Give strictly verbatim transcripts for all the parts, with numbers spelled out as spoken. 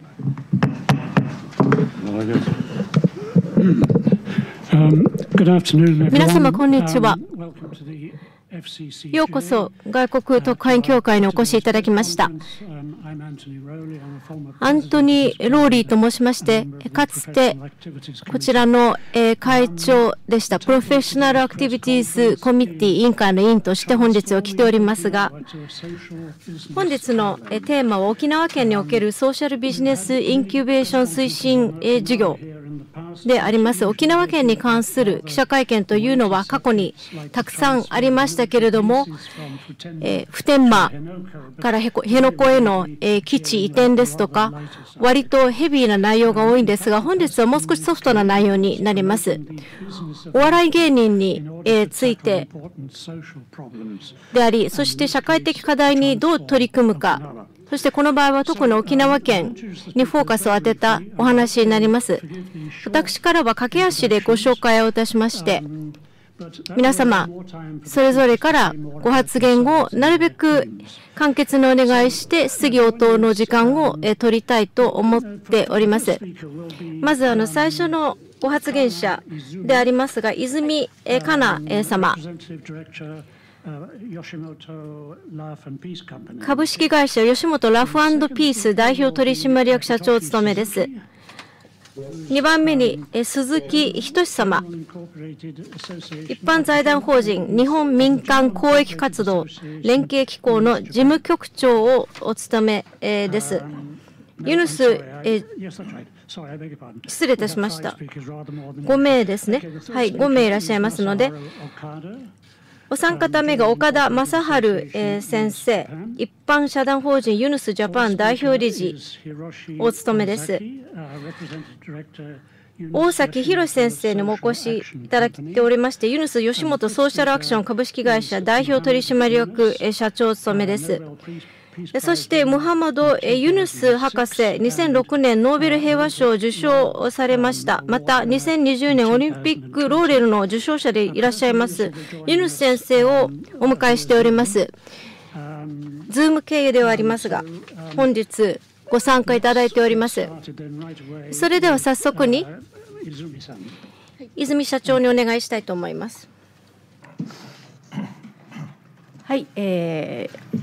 皆様こんにちは。ようこそ外国特派員協会にお越しいただきました。アントニー・ローリーと申しまして、かつてこちらの会長でしたプロフェッショナルアクティビティーズコミッティ委員会の委員として本日は来ておりますが、本日のテーマは沖縄県におけるソーシャルビジネスインキュベーション推進事業であります。沖縄県に関する記者会見というのは過去にたくさんありましたけれども、えー、普天間から辺野古への、えー、基地移転ですとか、割とヘビーな内容が多いんですが、本日はもう少しソフトな内容になります。お笑い芸人に、えー、ついてであり、そして社会的課題にどう取り組むか、そしてこの場合は特に沖縄県にフォーカスを当てたお話になります。私からは駆け足でご紹介をいたしまして、皆様それぞれからご発言をなるべく簡潔にお願いして質疑応答の時間を取りたいと思っております。まずあの最初のご発言者でありますが、泉かな様、株式会社吉本ラフ&ピース代表取締役社長務めです。にばんめに鈴木仁様、一般財団法人日本民間公益活動連携機構の事務局長をお務めです。ユヌス、え失礼いたしました。ごめいですね。はい、ごめいいらっしゃいますので、お三方目が岡田正治、えー、先生、一般社団法人ユヌスジャパン代表理事をお務めです。大崎博先生にもお越しいただいておりまして、ユヌス吉本ソーシャルアクション株式会社代表取締役社長を務めです。そしてムハマド・ユヌス博士、にせんろくねんノーベル平和賞を受賞されました。またにせんにじゅうねんオリンピックローレルの受賞者でいらっしゃいますユヌス先生をお迎えしております。ズーム経由ではありますが、本日ご参加いただいております。それでは早速に泉社長にお願いしたいと思います。 はい、えー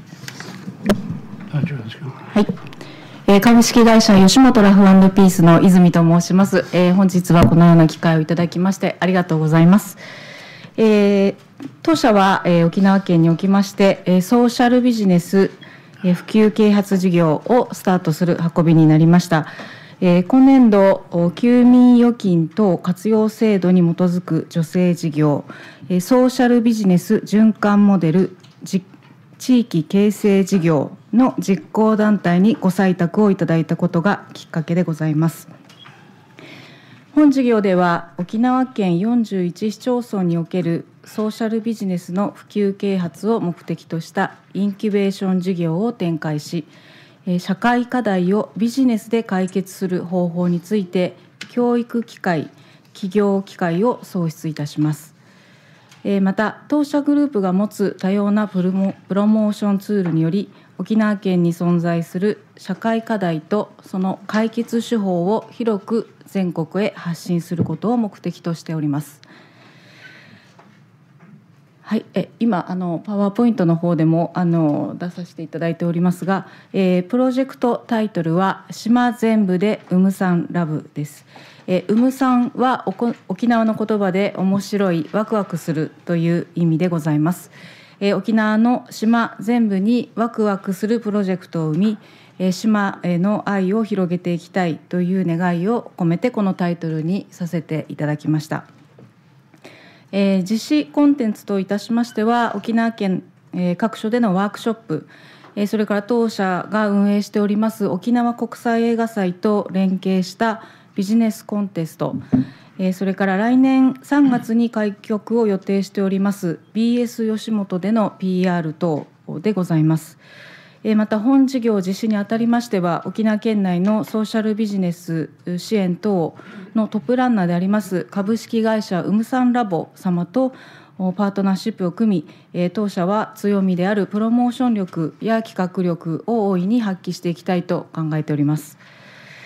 はい、えー、株式会社吉本ラフ&ピースの泉と申します。えー、本日はこのような機会をいただきましてありがとうございます。えー、当社は、えー、沖縄県におきまして、えー、ソーシャルビジネス、えー、普及啓発事業をスタートする運びになりました。えー、今年度休眠預金等活用制度に基づく助成事業、えー、ソーシャルビジネス循環モデル実地域形成事業の実行団体にご採択をいただいたことがきっかけでございます。本事業では沖縄県よんじゅういち市町村におけるソーシャルビジネスの普及啓発を目的としたインキュベーション事業を展開し、社会課題をビジネスで解決する方法について教育機会、企業機会を創出いたします。また当社グループが持つ多様なプロモ、プロモーションツールにより沖縄県に存在する社会課題とその解決手法を広く全国へ発信することを目的としております。はい、え今あのパワーポイントの方でもあの出させていただいておりますが、えー、プロジェクトタイトルは島全部でウムサンラブです。えウムサンは沖縄の言葉で面白い、ワクワクするという意味でございます。え沖縄の島全部にワクワクするプロジェクトを生み、え島への愛を広げていきたいという願いを込めてこのタイトルにさせていただきました。えー、実施コンテンツといたしましては沖縄県、えー、各所でのワークショップ、えー、それから当社が運営しております沖縄国際映画祭と連携したビジネスコンテスト、えー、それから来年さんがつに開局を予定しております ビーエス 吉本での ピーアール 等でございます。また本事業実施にあたりましては沖縄県内のソーシャルビジネス支援等のトップランナーであります株式会社ウムサンラボ様とパートナーシップを組み、当社は強みであるプロモーション力や企画力を大いに発揮していきたいと考えております。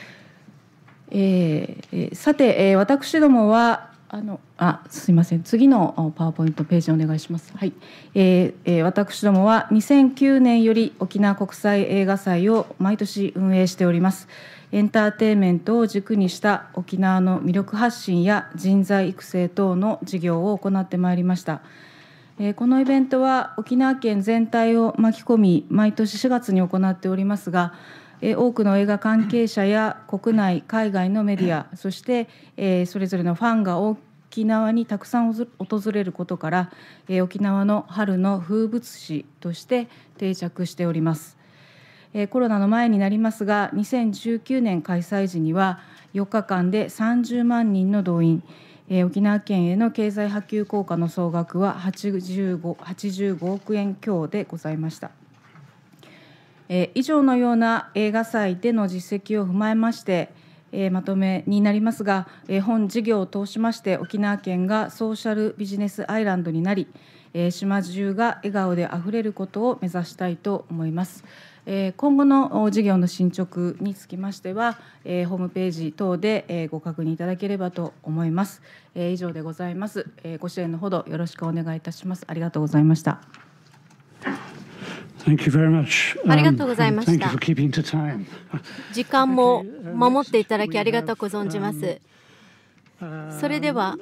えー、さて、えー、私どもはあのあすいません、次のパワーポイントページお願いします。はい、えーえー、私どもはにせんきゅうねんより沖縄国際映画祭を毎年運営しております。エンターテインメントを軸にした沖縄の魅力発信や人材育成等の事業を行ってまいりました。えー、このイベントは沖縄県全体を巻き込み毎年しがつに行っておりますが、多くの映画関係者や国内海外のメディア、そしてそれぞれのファンが沖縄にたくさん訪れることから、沖縄の春の風物詩として定着しております。コロナの前になりますが、にせんじゅうきゅうねん開催時にはよっかかんでさんじゅうまんにんの動員、沖縄県への経済波及効果の総額ははちじゅうごおくえん強でございました。えー、以上のような映画祭での実績を踏まえまして、えー、まとめになりますが、えー、本事業を通しまして沖縄県がソーシャルビジネスアイランドになり、えー、島中が笑顔であふれることを目指したいと思います。えー、今後の事業の進捗につきましては、えー、ホームページ等で、えー、ご確認いただければと思います。えー、以上でございます。えー、ご支援のほどよろしくお願いいたします。ありがとうございました。 Thank you very much. ありがとうございました。時間も守っていただきありがとうご存じます。それでは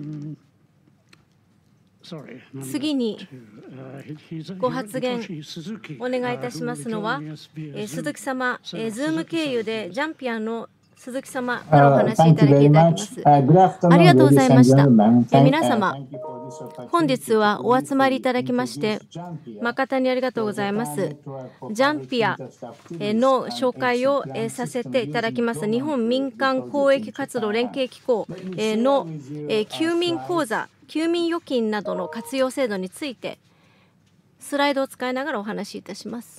次にご発言お願いいたしますのは、鈴木様、Zoom 経由でジャンピアの鈴木様からお話しいただきいただきます。ありがとうございました。え皆様、本日はお集まりいただきまして誠にありがとうございます。ジャンピアの紹介をさせていただきます。日本民間公益活動連携機構の休眠口座、休眠預金などの活用制度についてスライドを使いながらお話しいたします。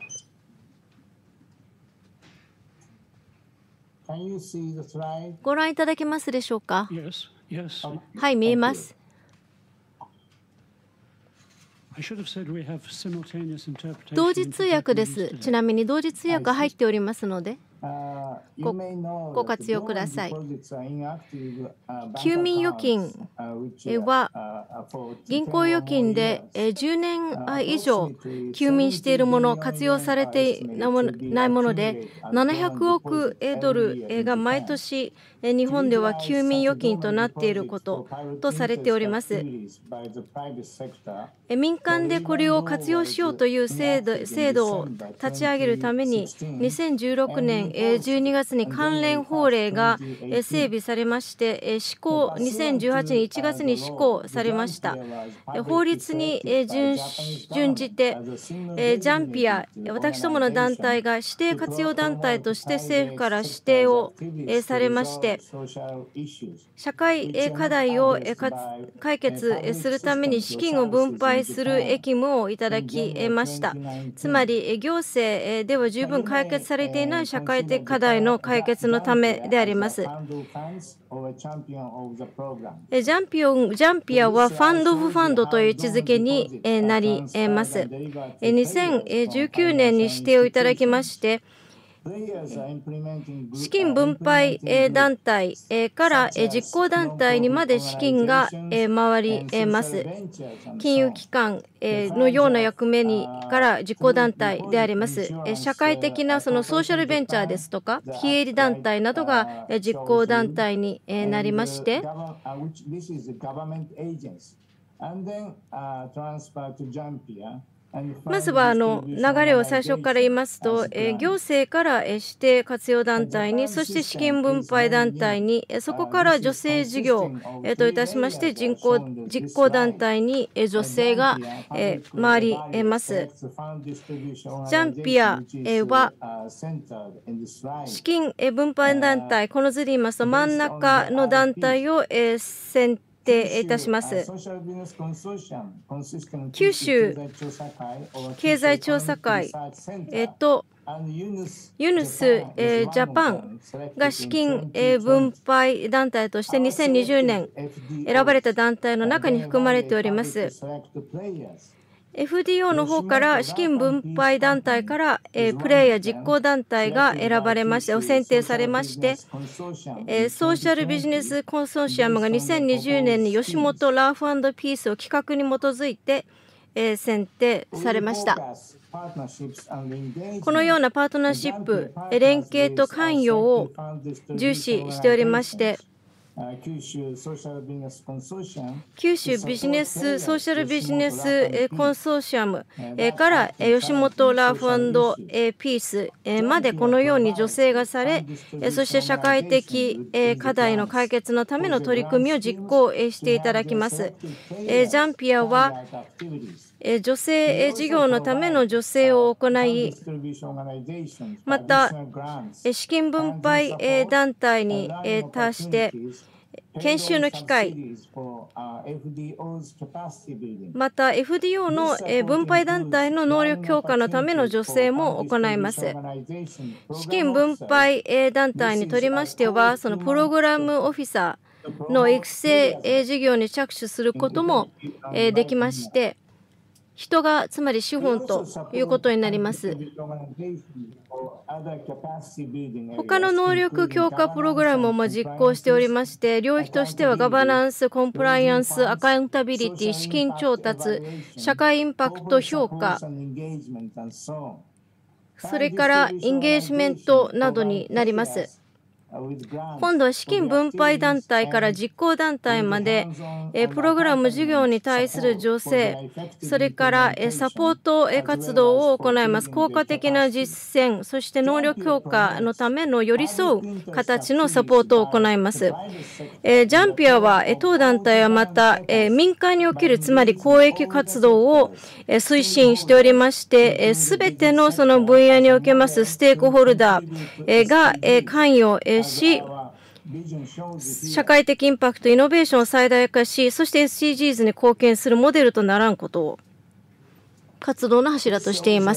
ご覧いただけますでしょうか。はい、見えます。同時通訳です。ちなみに同時通訳が入っておりますのでご, ご活用ください。休眠預金は銀行預金でじゅうねん以上休眠しているもの、活用されていないものでななひゃくおくドルが毎年日本では休眠預金となっていることとされております。民間でこれを活用しようという制度、制度を立ち上げるためににせんじゅうろくねんじゅうにがつに関連法令が整備されまして施行、にせんじゅうはちねんいちがつに施行されました。法律に準じてジャンピア、私どもの団体が指定活用団体として政府から指定をされまして、社会課題を解決するために資金を分配する役務をいただきました。つまり行政では十分解決されていない社会的課題の解決のためであります。ジャンピオン、ジャンピアはファンド・オブ・ファンドという位置づけになります。にせんじゅうきゅうねんに指定をいただきまして、資金分配団体から実行団体にまで資金が回ります。金融機関のような役目にから実行団体であります。社会的なそのソーシャルベンチャーですとか非営利団体などが実行団体になりまして、まずはあの流れを最初から言いますと、行政から指定活用団体に、そして資金分配団体に、そこから助成事業といたしまして実行実行団体に助成が回ります。ジャンピアは資金分配団体、この図で言いますと真ん中の団体を選定いたします。九州経済調査会とユヌスジャパンが資金分配団体としてにせんにじゅうねん選ばれた団体の中に含まれております。 エフディーオー の方から資金分配団体から、えー、プレイヤー実行団体が選ばれまして、選定されまして、えー、ソーシャルビジネスコンソーシアムがにせんにじゅうねんに吉本ラーフ&ピースを企画に基づいて、えー、選定されました。このようなパートナーシップ、連携と関与を重視しておりまして、九州ビジネスソーシャルビジネスコンソーシアムから吉本ラーフ&ピースまでこのように助成がされ、そして社会的課題の解決のための取り組みを実行していただきます。ジャンピアは助成事業のための助成を行い、また資金分配団体に対して研修の機会、また エフディーオー の分配団体の能力強化のための助成も行います。資金分配団体にとりましては、そのプログラムオフィサーの育成事業に着手することもできまして、人がつまり資本ということになります。他の能力強化プログラムも実行しておりまして、領域としてはガバナンス、コンプライアンス、アカウンタビリティ、資金調達、社会インパクト評価、それからインゲージメントなどになります。今度は資金分配団体から実行団体まで、プログラム事業に対する助成、それからサポート活動を行います。効果的な実践、そして能力強化のための寄り添う形のサポートを行います。ジャンピアは、当団体はまた民間におけるつまり公益活動を推進しておりまして、すべてのその分野におけますステークホルダーが関与し、社会的インパクト、イノベーションを最大化し、そして エスディージーズ に貢献するモデルとならんことを活動の柱としています。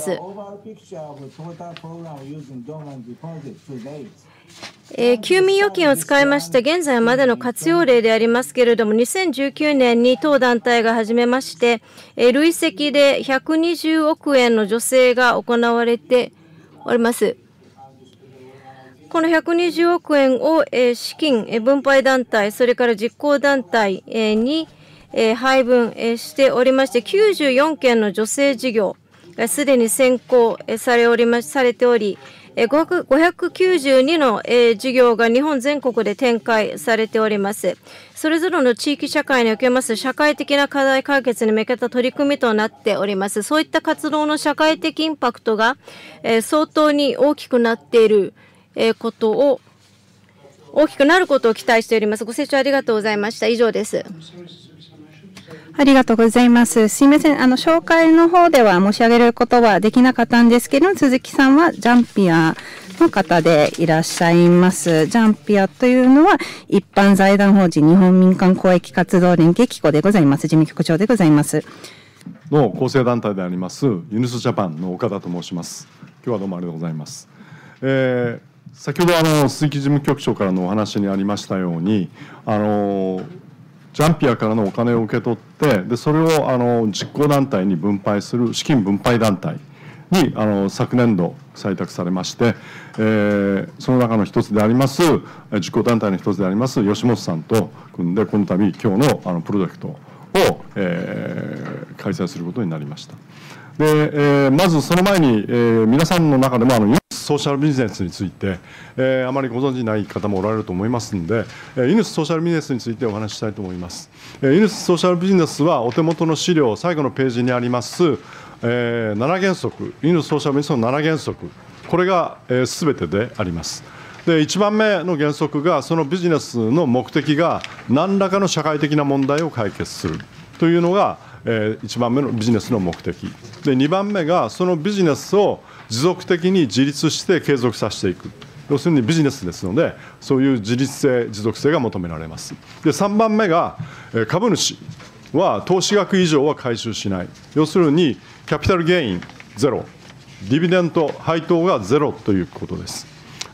えー、休眠預金を使いました現在までの活用例でありますけれども、にせんじゅうきゅうねんに当団体が始めまして、えー、累積でひゃくにじゅうおくえんの助成が行われております。このひゃくにじゅうおくえんを資金分配団体、それから実行団体に配分しておりまして、きゅうじゅうよんけんの助成事業がすでに先行されおりまされており、ごひゃくきゅうじゅうにの事業が日本全国で展開されております。それぞれの地域社会におけます社会的な課題解決に向けた取り組みとなっております。そういった活動の社会的インパクトが相当に大きくなっていることを大きくなることを期待しております。ご清聴ありがとうございました。以上です。 ありがとうございます。すみません。あの、紹介の方では申し上げることはできなかったんですけれども、鈴木さんはジャンピアの方でいらっしゃいます。ジャンピアというのは、一般財団法人日本民間公益活動連携機構でございます。事務局長でございます。 の構成団体であります、ユニスジャパンの岡田と申します。今日はどうもありがとうございます。えー先ほどあの鈴木事務局長からのお話にありましたように、あのジャンピアからのお金を受け取って、でそれをあの実行団体に分配する資金分配団体にあの昨年度採択されまして、えー、その中の一つであります実行団体の一つであります吉本さんと組んで、この度今日のあのプロジェクトを、えー、開催することになりました。で、えー、まずその前に、えー、皆さんの中でもあのソーシャルビジネスについて、えー、あまりご存じない方もおられると思いますので、えー、ユニスソーシャルビジネスについてお話ししたいと思います。えー、ユニスソーシャルビジネスはお手元の資料最後のページにあります、えー、なな原則、ユニスソーシャルビジネスのなな原則、これがすべ、えー、てであります。でいちばんめの原則が、そのビジネスの目的が何らかの社会的な問題を解決するというのがいちばんめのビジネスの目的で、にばんめがそのビジネスを持続的に自立して継続させていく、要するにビジネスですので、そういう自立性、持続性が求められます。でさんばんめが株主は投資額以上は回収しない、要するにキャピタルゲインゼロ、ディビデント配当がゼロということです。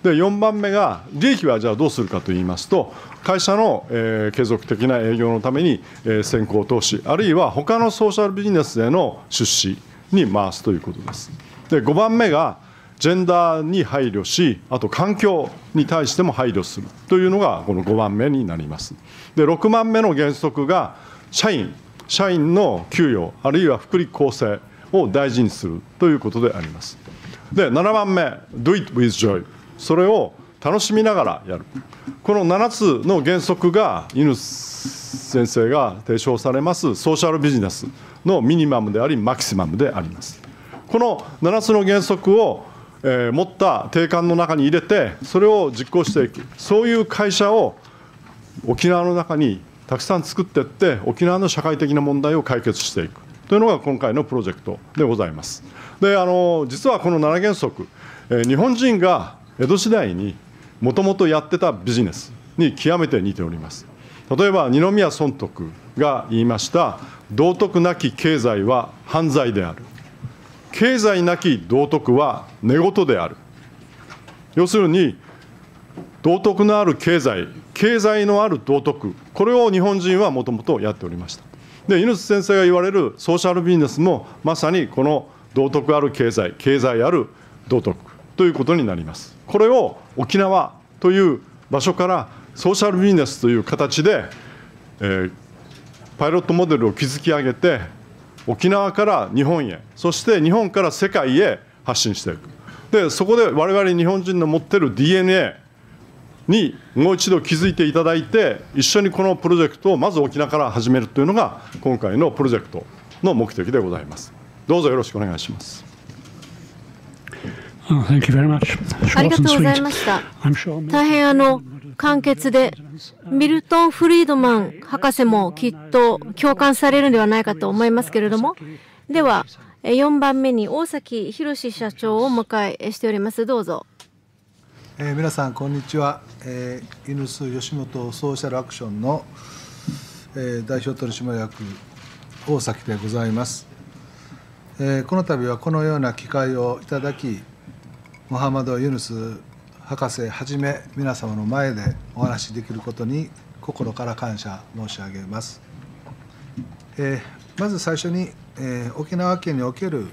でよんばんめが利益はじゃあどうするかといいますと、会社の、えー、継続的な営業のために、えー、先行投資、あるいは他のソーシャルビジネスへの出資に回すということです。でごばんめがジェンダーに配慮し、あと環境に対しても配慮するというのがこのごばんめになります。でろくばんめの原則が社員社員の給与あるいは福利厚生を大事にするということであります。でななばんめ Do it with joy、 それを楽しみながらやる、このななつの原則が犬先生が提唱されますソーシャルビジネスのミニマムでありマキシマムであります。このななつの原則を、えー、持った定款の中に入れてそれを実行していく、そういう会社を沖縄の中にたくさん作っていって沖縄の社会的な問題を解決していくというのが今回のプロジェクトでございます。であの実はこのなな原則、えー、日本人が江戸時代にもともとやってたビジネスに極めて似ております。例えば二宮尊徳が言いました道徳なき経済は犯罪である、経済なき道徳は寝言である。要するに道徳のある経済、経済のある道徳、これを日本人はもともとやっておりました。で犬先生が言われるソーシャルビジネスもまさにこの道徳ある経済、経済ある道徳ということになります。これを沖縄という場所からソーシャルビジネスという形で、えー、パイロットモデルを築き上げて沖縄から日本へ、そして日本から世界へ発信していく。でそこで我々日本人の持っている ディーエヌエー にもう一度気づいていただいて、一緒にこのプロジェクトをまず沖縄から始めるというのが今回のプロジェクトの目的でございます。どうぞよろしくお願いします。 ありがとうございました。大変あの簡潔で、ミルトン・フリードマン博士もきっと共感されるのではないかと思いますけれども、ではよんばんめに大崎宏社長をお迎えしております。どうぞ。 えー、皆さんこんにちは。えー、イヌス吉本ソーシャルアクションの、えー、代表取締役大崎でございます。えー、この度はこのような機会をいただき、モハマド・ユヌス博士はじめ皆様の前でお話しできることに心から感謝申し上げます。えー、まず最初に、えー、沖縄県における、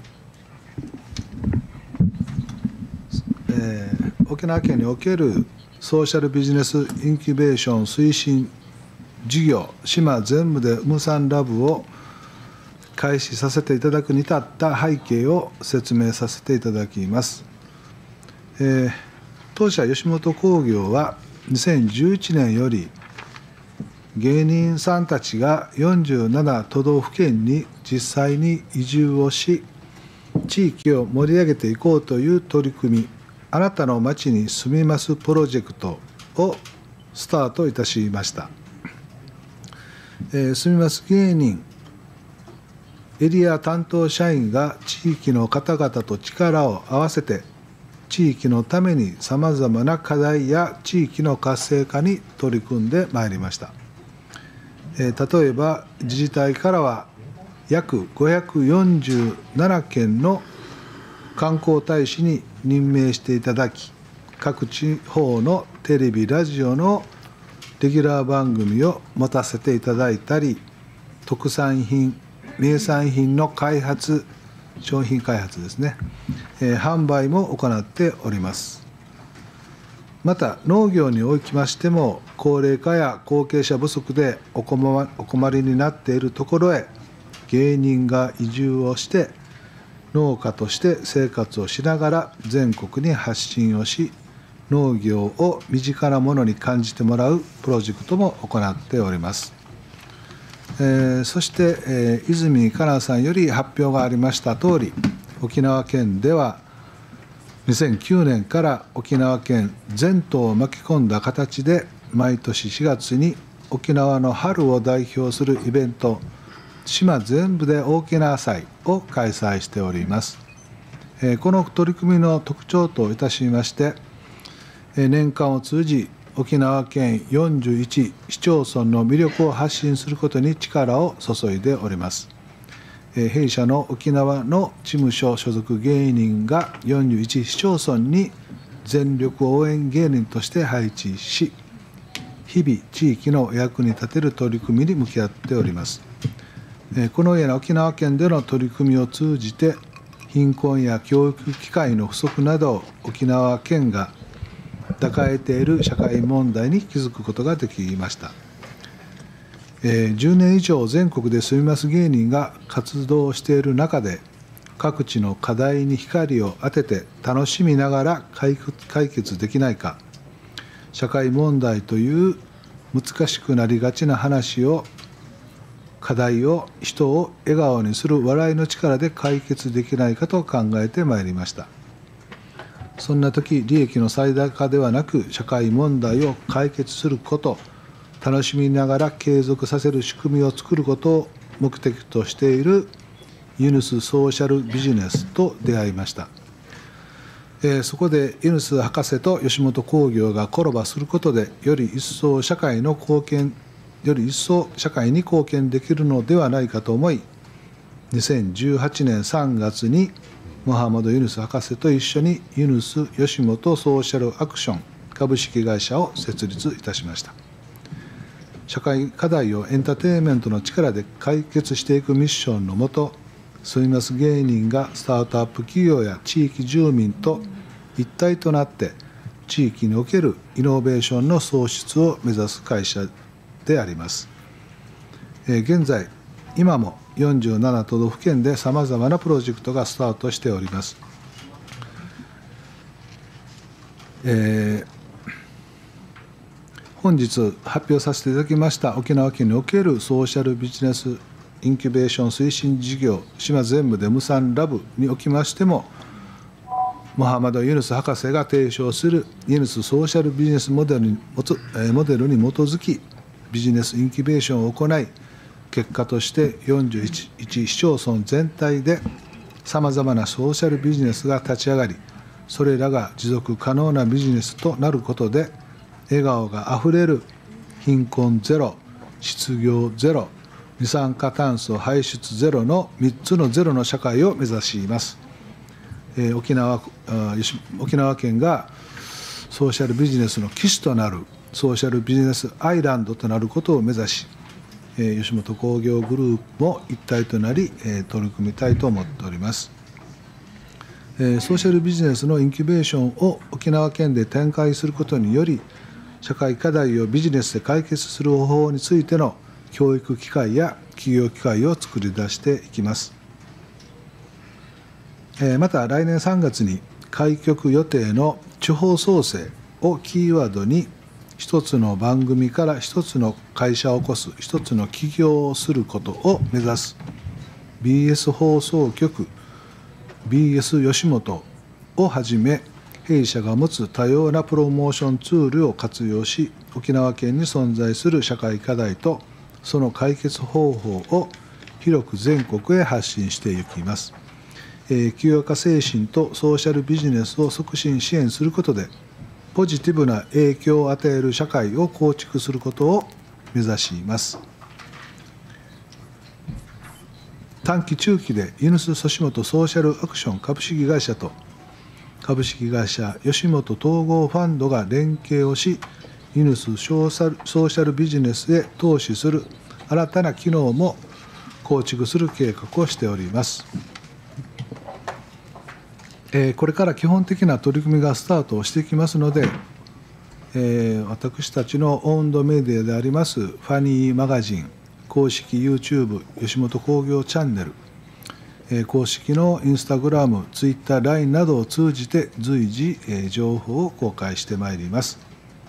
えー、沖縄県におけるソーシャルビジネスインキュベーション推進事業島全部でムサンラブを開始させていただくに至った背景を説明させていただきます。えー、当社吉本興業はにせんじゅういちねんより芸人さんたちがよんじゅうなな都道府県に実際に移住をし、地域を盛り上げていこうという取り組み、あなたの町に住みますプロジェクトをスタートいたしました。えー、住みます芸人エリア担当社員が地域の方々と力を合わせて地域のためにさまざまな課題や地域の活性化に取り組んでまいりました。えー、例えば自治体からは約ごひゃくよんじゅうななけんの観光大使に任命していただき、各地方のテレビラジオのレギュラー番組を持たせていただいたり、特産品名産品の開発商品開発ですね、えー、販売も行っております。また農業におきましても高齢化や後継者不足でお困りになっているところへ芸人が移住をして農家として生活をしながら全国に発信をし、農業を身近なものに感じてもらうプロジェクトも行っております。えー、そして、えー、泉香奈さんより発表がありました通り、沖縄県ではにせんきゅうねんから沖縄県全島を巻き込んだ形で毎年しがつに沖縄の春を代表するイベント島全部で沖縄祭を開催しております。えー、この取り組みの特徴といたしまして、えー、年間を通じ沖縄県よんじゅういち市町村の魅力を発信することに力を注いでおります。えー、弊社の沖縄の事務所所属芸人がよんじゅういち市町村に全力応援芸人として配置し、日々地域の役に立てる取り組みに向き合っております。このような沖縄県での取り組みを通じて、貧困や教育機会の不足など沖縄県が抱えている社会問題に気づくことができました。じゅうねん以上全国で住みます芸人が活動している中で、各地の課題に光を当てて楽しみながら解決できないか、社会問題という難しくなりがちな話を、課題を人を笑顔にする笑いの力で解決できないかと考えてまいりました。そんな時、利益の最大化ではなく社会問題を解決すること、楽しみながら継続させる仕組みを作ることを目的としているユヌスソーシャルビジネスと出会いました。えー、そこでユヌス博士と吉本興業がコラボすることで、より一層社会の貢献より一層社会に貢献できるのではないかと思い、にせんじゅうはちねんさんがつにモハマド・ユヌス博士と一緒にユヌス吉本ソーシャルアクション株式会社を設立いたしました。社会課題をエンターテインメントの力で解決していくミッションのもと、住みます芸人がスタートアップ企業や地域住民と一体となって地域におけるイノベーションの創出を目指す会社であります。現在、今もよんじゅうななとどふけんでさまざまなプロジェクトがスタートしております。えー本日発表させていただきました沖縄県におけるソーシャルビジネスインキュベーション推進事業島全部でムサンラブにおきましても、モハマド・ユヌス博士が提唱するユヌスソーシャルビジネスモデルにモデルに基づきビジネスインキュベーションを行い、結果としてよんじゅういち市町村全体でさまざまなソーシャルビジネスが立ち上がり、それらが持続可能なビジネスとなることで、笑顔があふれる貧困ゼロ、失業ゼロ、二酸化炭素排出ゼロのみっつのゼロの社会を目指します。えー、沖縄、沖縄県がソーシャルビジネスの基地となるソーシャルビジネスアイランドとなることを目指し、えー、吉本興業グループも一体となり、えー、取り組みたいと思っております。えー、ソーシャルビジネスのインキュベーションを沖縄県で展開することにより、社会課題をビジネスで解決する方法についての教育機会や企業機会を作り出していきます。また来年さんがつに開局予定の地方創生をキーワードに、一つの番組から一つの会社を起こす、一つの起業をすることを目指す ビーエス 放送局 ビーエス 吉本をはじめ、弊社が持つ多様なプロモーションツールを活用し、沖縄県に存在する社会課題とその解決方法を広く全国へ発信していきます。えー、起業家精神とソーシャルビジネスを促進支援することで、ポジティブな影響を与える社会を構築することを目指します。短期中期でユヌス吉本ソーシャルアクション株式会社と株式会社吉本統合ファンドが連携をし、ユヌスソーシャルビジネスへ投資する新たな機能も構築する計画をしております。えー、これから基本的な取り組みがスタートをしていきますので、えー、私たちのオウンドメディアでありますファニーマガジン、公式 YouTube 吉本興業チャンネル、えー、公式のインスタグラム、ツイッター、ライン などを通じて随時、えー、情報を公開してまいります。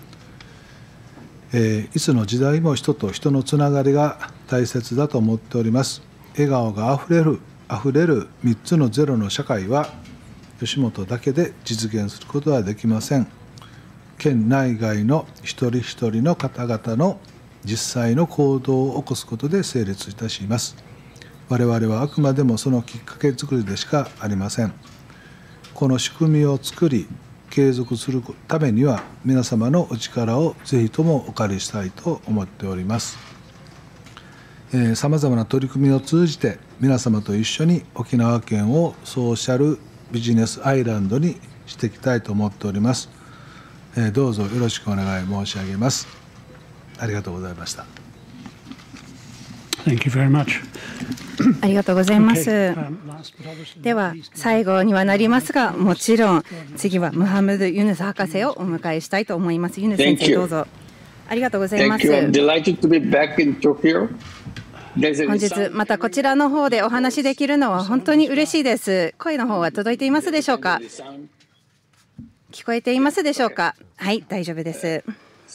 えー、いつの時代も人と人のつながりが大切だと思っております。笑顔があふれる、あふれるみっつのゼロの社会は吉本だけで実現することはできません。県内外の一人一人の方々の実際の行動を起こすことで成立いたします。我々はあくまでもそのきっかけ作りでしかありません。この仕組みを作り継続するためには皆様のお力をぜひともお借りしたいと思っております。さまざまな取り組みを通じて皆様と一緒に沖縄県をソーシャルビジネスアイランドにしていきたいと思っております。えー、どうぞよろしくお願い申し上げます。ありがとうございました。 Thank you very much. ありがとうございます。では最後にはなりますが、もちろん次はムハムド・ユヌス博士をお迎えしたいと思います。ユヌス先生、どうぞ。ありがとうございます。本日またこちらの方でお話しできるのは本当に嬉しいです。声の方は届いていますでしょうか。聞こえていますでしょうか。はい、大丈夫です。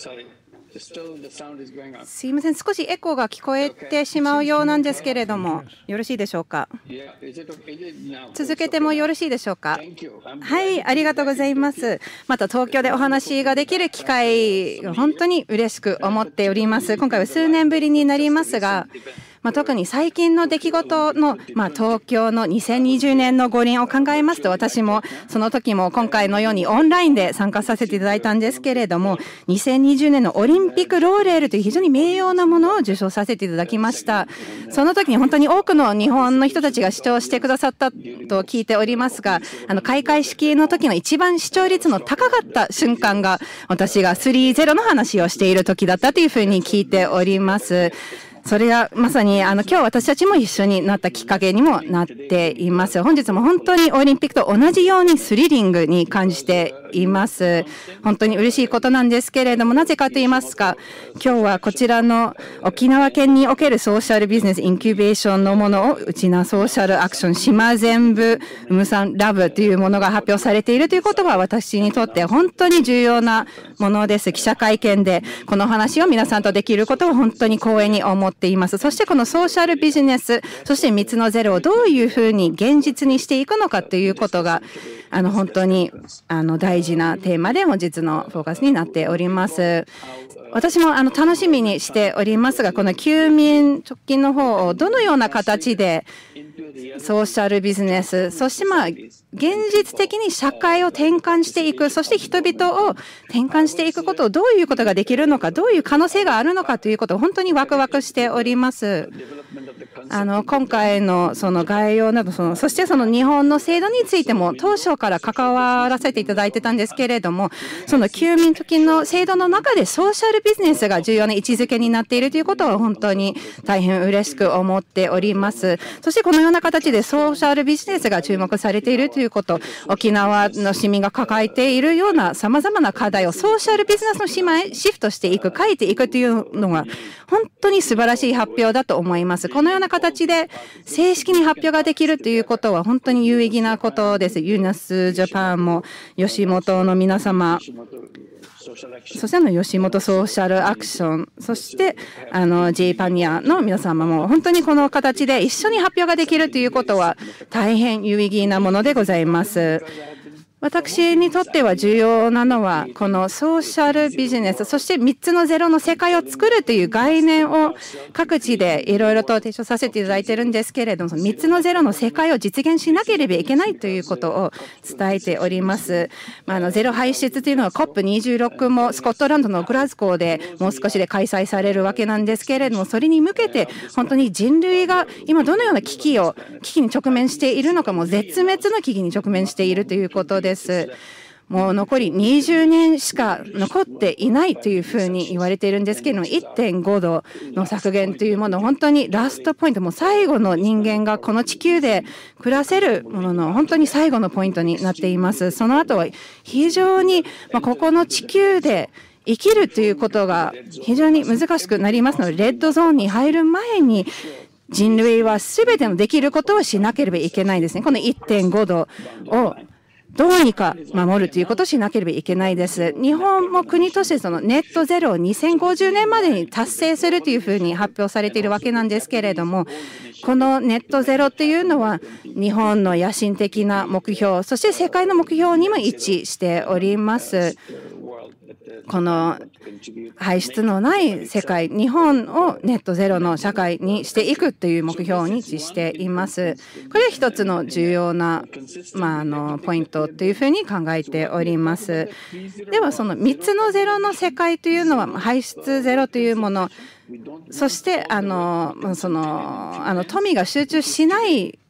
すいません、少しエコーが聞こえてしまうようなんですけれども、よろしいでしょうか。続けてもよろしいでしょうか。はい、ありがとうございます。また東京でお話ができる機会を本当に嬉しく思っております。今回は数年ぶりになりますが、まあ、特に最近の出来事の、まあ、東京のにせんにじゅうねんの五輪を考えますと、私もその時も今回のようにオンラインで参加させていただいたんですけれども、にせんにじゅうねんのオリンピックローレールという非常に名誉なものを受賞させていただきました。その時に本当に多くの日本の人たちが視聴してくださったと聞いておりますが、あの開会式の時の一番視聴率の高かった瞬間が、私がスリーゼロの話をしている時だったというふうに聞いております。それがまさにあの今日私たちも一緒になったきっかけにもなっています。本日も本当にオリンピックと同じようにスリリングに感じています。本当に嬉しいことなんですけれども、なぜかと言いますか、今日はこちらの沖縄県におけるソーシャルビジネスインキュベーションのものをうちなソーシャルアクション島全部ウムサンラブというものが発表されているということは、私にとって本当に重要なものです。記者会見でこの話を皆さんとできることを本当に光栄に思っています。そしてこのソーシャルビジネス、そしてみっつのゼロをどういうふうに現実にしていくのかということが、あの本当にあの大事なテーマで本日のフォーカスになっております。私もあの楽しみにしておりますが、この休眠直近の方をどのような形でソーシャルビジネス、そしてまあ現実的に社会を転換していく、そして人々を転換していくことをどういうことができるのか、どういう可能性があるのかということを本当にワクワクしております。あの今回のその概要など、そのそしてその日本の制度についても当初から関わらせていただいてたんですけれども、その休眠時の制度の中でソーシャルビジネスが重要な位置づけになっているということは本当に大変嬉しく思っております。そしてこのような形でソーシャルビジネスが注目されているということ、沖縄の市民が抱えているようなさまざまな課題をソーシャルビジネスの島へシフトしていく、変えていくというのが本当に素晴らしい発表だと思います。このような形で正式に発表ができるということは本当に有意義なことです。ユナスジャパンも吉本の皆様、そしてあの吉本ソーシャルアクション、そしてあの J パニアの皆様も本当にこの形で一緒に発表ができるということは大変有意義なものでございます。私にとっては重要なのはこのソーシャルビジネス、そしてみっつのゼロの世界を作るという概念を各地でいろいろと提唱させていただいているんですけれども、みっつのゼロの世界を実現しなければいけないということを伝えております。まあ、あのゼロ排出というのは コップにじゅうろく もスコットランドのグラスゴーでもう少しで開催されるわけなんですけれども、それに向けて本当に人類が今どのような危機を危機に直面しているのか、もう絶滅の危機に直面しているということです。もう残りにじゅうねんしか残っていないというふうに言われているんですけれども、 いってんご 度の削減というもの、本当にラストポイント、もう最後の人間がこの地球で暮らせるものの本当に最後のポイントになっています。その後は非常に、まあ、ここの地球で生きるということが非常に難しくなりますので、レッドゾーンに入る前に人類は全てのできることをしなければいけないですね。この いってんご 度をどうにか守るということをしなければいけないです。日本も国としてそのネットゼロをにせんごじゅうねんまでに達成するというふうに発表されているわけなんですけれども、このネットゼロというのは日本の野心的な目標、そして世界の目標にも一致しております。この排出のない世界、日本をネットゼロの社会にしていくという目標に一致しています。これは一つの重要な、まあ、あのポイントというふうに考えております。ではそのみっつのゼロの世界というのは排出ゼロというもの、そしてあのそのあの富が集中しない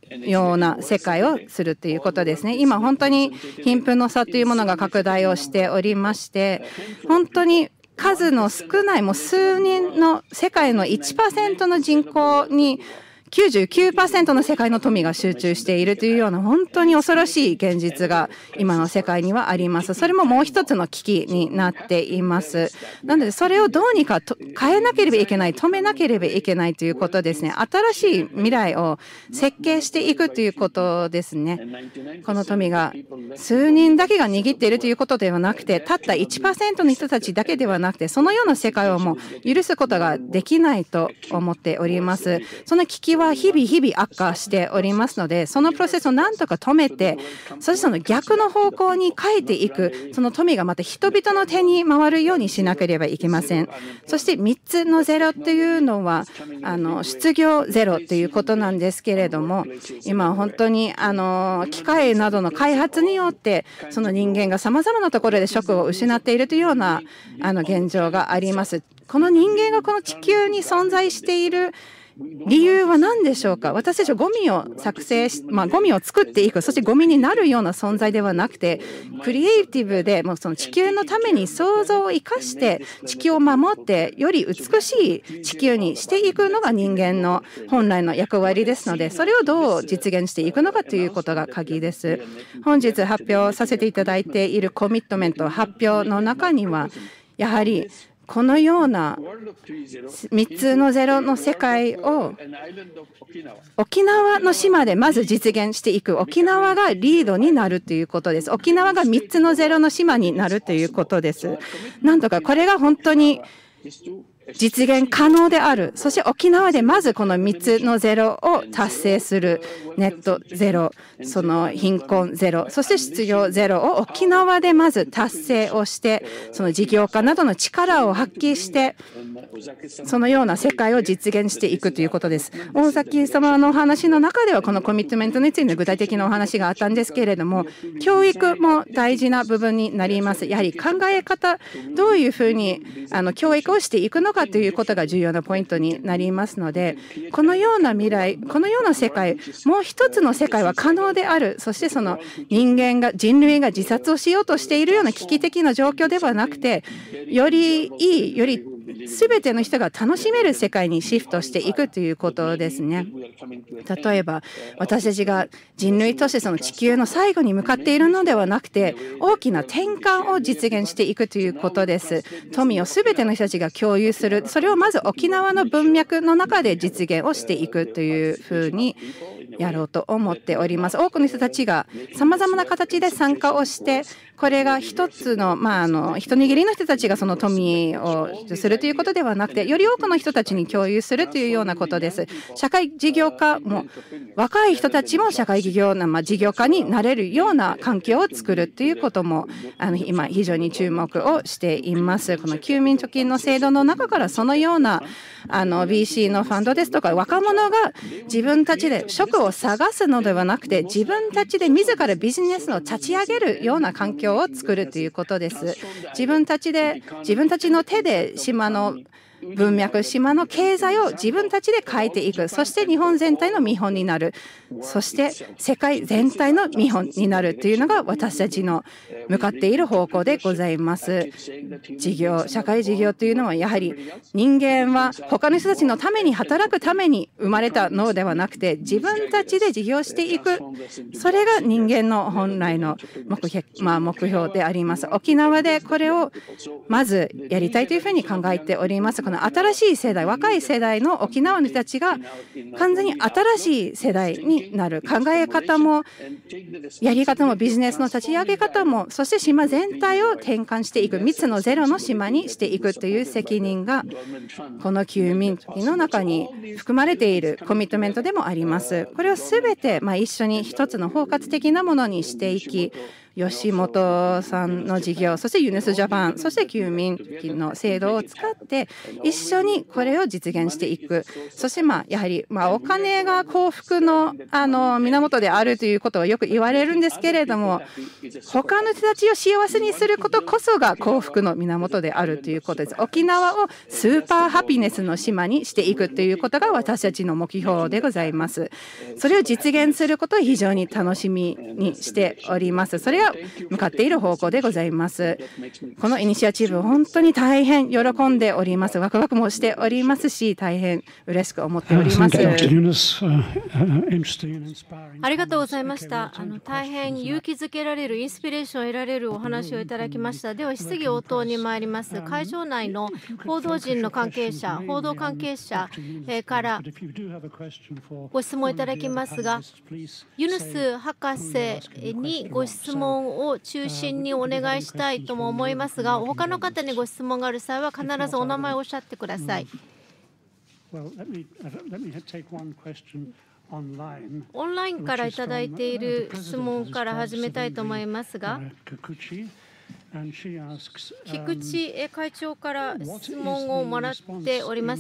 ような世界をするということですね。今本当に貧富の差というものが拡大をしておりまして、本当に数の少ないもう数人の世界の いちパーセント の人口にきゅうじゅうきゅうパーセント の世界の富が集中しているというような本当に恐ろしい現実が今の世界にはあります。それももう一つの危機になっています。なのでそれをどうにかと変えなければいけない、止めなければいけないということですね。新しい未来を設計していくということですね。この富が数人だけが握っているということではなくて、たった いちパーセント の人たちだけではなくて、そのような世界をもう許すことができないと思っております。その危機は日々日々悪化しておりますので、そのプロセスを何とか止めて、そしてその逆の方向に変えていく、その富がまた人々の手に回るようにしなければいけません。そしてみっつのゼロというのはあの失業ゼロということなんですけれども、今本当にあの機械などの開発によってその人間がさまざまなところで職を失っているというようなあの現状があります。この人間がこの地球に存在している理由は何でしょうか。私たちはゴミを作成し、まあ、ゴミを作っていく、そしてゴミになるような存在ではなくて、クリエイティブでもうその地球のために創造を生かして地球を守ってより美しい地球にしていくのが人間の本来の役割ですので、それをどう実現していくのかということが鍵です。本日発表させていただいているコミットメント発表の中には、やはりこのようなみっつのゼロの世界を沖縄の島でまず実現していく、沖縄がリードになるということです。沖縄がみっつのゼロの島になるということです。なんとかこれが本当に実現可能である。そして沖縄でまずこのみっつのゼロを達成する。ネットゼロ、その貧困ゼロ、そして失業ゼロを沖縄でまず達成をして、その事業家などの力を発揮して、そのような世界を実現していくということです。大崎様のお話の中ではこのコミットメントについて具体的なお話があったんですけれども、教育も大事な部分になります。やはり考え方、どういうふうにあの教育をしていくのかということが重要なポイントになりますので、このような未来、このような世界、もう一つの世界は可能である。そしてその人間が、人類が自殺をしようとしているような危機的な状況ではなくて、よりいい、より全ての人が楽しめる世界にシフトしていくということですね。例えば私たちが人類としてその地球の最後に向かっているのではなくて、大きな転換を実現していくということです。富を全ての人たちが共有する、それをまず沖縄の文脈の中で実現をしていくというふうにやろうと思っております。多くの人たちがさまざまな形で参加をして、これが一つの、まあ、あの一握りの人たちがその富をするということではなくて、より多くの人たちに共有するというようなことです。社会事業家も、若い人たちも社会事業な、まあ、事業家になれるような環境を作るということもあの今非常に注目をしています。この休眠貯金の制度の中からそのようなあの ビーシー のファンドですとか、若者が自分たちで職を探すのではなくて、自分たちで自らビジネスを立ち上げるような環境を作るということです。自分たちで自分たちの手で島の文脈、島の経済を自分たちで変えていく。そして日本全体の見本になる。そして世界全体の見本になるというのが私たちの向かっている方向でございます。事業、社会事業というのはやはり人間は他の人たちのために働くために生まれたのではなくて、自分たちで事業していく。それが人間の本来の目標、まあ、目標であります。沖縄でこれをまずやりたいというふうに考えております。この新しい世代、若い世代の沖縄の人たちが完全に新しい世代になる。考え方もやり方もビジネスの立ち上げ方も、そして島全体を転換していく、みっつのゼロの島にしていくという責任がこの休眠貯金の中に含まれているコミットメントでもあります。これを全てまあ一緒に一つの包括的なものにしていき、 吉本さんの事業、そしてユネスジャパン、そして休眠金の制度を使って一緒にこれを実現していく。そしてまあやはりまあお金が幸福のあの源であるということはよく言われるんですけれども、他の人たちを幸せにすることこそが幸福の源であるということです。沖縄をスーパーハピネスの島にしていくということが私たちの目標でございます。それを実現することを非常に楽しみにしております。それは向かっている方向でございます。このイニシアチブ本当に大変喜んでおります。ワクワクもしておりますし、大変嬉しく思っております。 ありがとうございました。あの大変勇気づけられる、インスピレーションを得られるお話をいただきました。では質疑応答に参ります。会場内の報道陣の関係者、報道関係者からご質問いただきますが、ユヌス博士にご質問を中心にお願いしたいとも思いますが、他の方にご質問がある際は必ずお名前をおっしゃってください。オンラインからいただいている質問から始めたいと思いますが、菊池会長から質問をもらっております。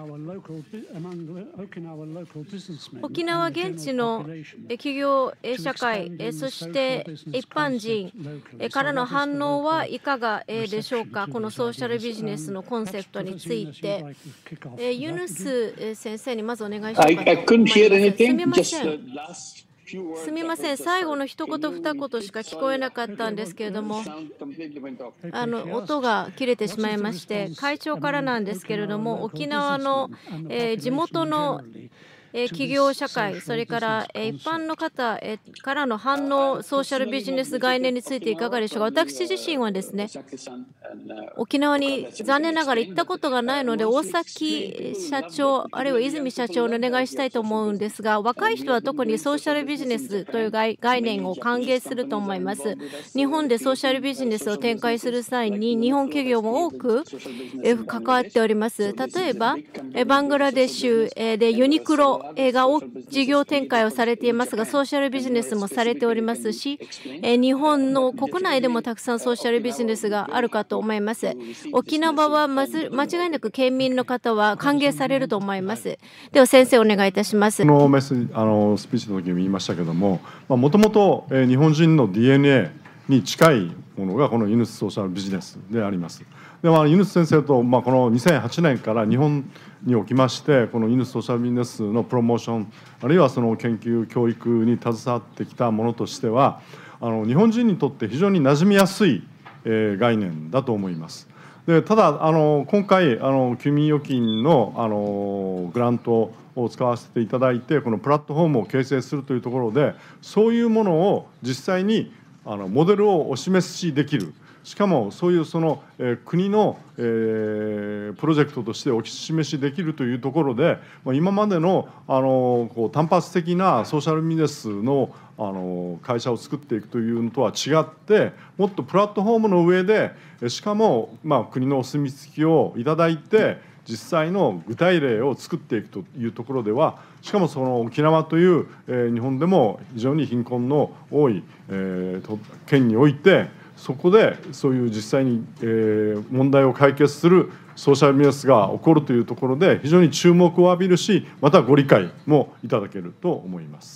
沖縄現地の企業社会、そして一般人からの反応はいかがでしょうか。このソーシャルビジネスのコンセプトについて、ユヌス先生にまずお願いしようかと思います。すみません。すみません、最後の一言二言しか聞こえなかったんですけれども、あの音が切れてしまいまして、会長からなんですけれども、沖縄の、えー、地元の企業社会、それから一般の方からの反応、ソーシャルビジネス概念についていかがでしょうか。私自身はですね、沖縄に残念ながら行ったことがないので、大崎社長、あるいは泉社長にお願いしたいと思うんですが、若い人は特にソーシャルビジネスという概念を歓迎すると思います。日本でソーシャルビジネスを展開する際に、日本企業も多く関わっております。例えば、バングラデシュでユニクロが事業展開をされていますが、ソーシャルビジネスもされておりますし、日本の国内でもたくさんソーシャルビジネスがあるかと思います。沖縄はまず間違いなく県民の方は歓迎されると思います。では先生お願いいたします。 このメッセージ、あのスピーチの時にも言いましたけども、もともと日本人の ディーエヌエー に近いものがこのユヌスソーシャルビジネスであります。でまあ、ユヌス先生と、まあ、このにせんはちねんから日本におきましてこのユヌスソーシャルビジネスのプロモーションあるいはその研究教育に携わってきたものとしてはあの日本人にとって非常に馴染みやすい、えー、概念だと思います。でただあの今回あの休眠預金のあのグラントを使わせていただいてこのプラットフォームを形成するというところでそういうものを実際にあのモデルをお示しできる。しかもそういうその、えー、国の、えー、プロジェクトとしてお示しできるというところで、まあ、今までの、あのこう単発的なソーシャルビジネスの、あの会社を作っていくというのとは違ってもっとプラットフォームの上でしかも、まあ、国のお墨付きをいただいて実際の具体例を作っていくというところではしかもその沖縄という、えー、日本でも非常に貧困の多い、えー、県においてそこでそういう実際に問題を解決するソーシャルビジネスが起こるというところで非常に注目を浴びるしまたご理解もいただけると思います。